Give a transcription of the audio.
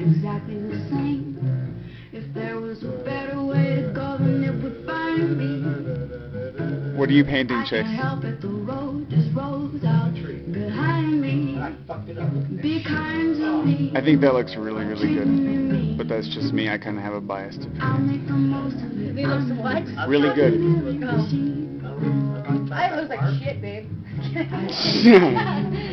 exactly the same. If there was a better way to go, then it would find me. What are you painting, Chase? I can't help it, the road just rolls out behind me. Be kind to me. I think that looks really, really good. But that's just me. I kind of have a bias to I'll paint. make the most of it. It looks what? Really good. I look like shit, babe.